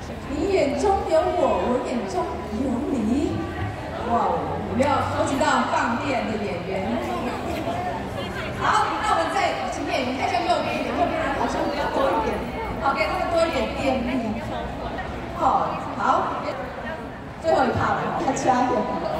你眼中有我，我眼中有你。哇，有没有收集到放电的演员？好，那我们再请演员看向右边一点，右边人好像比较多一点，好，给他们多一点电力。好，最后一趴了，再加油！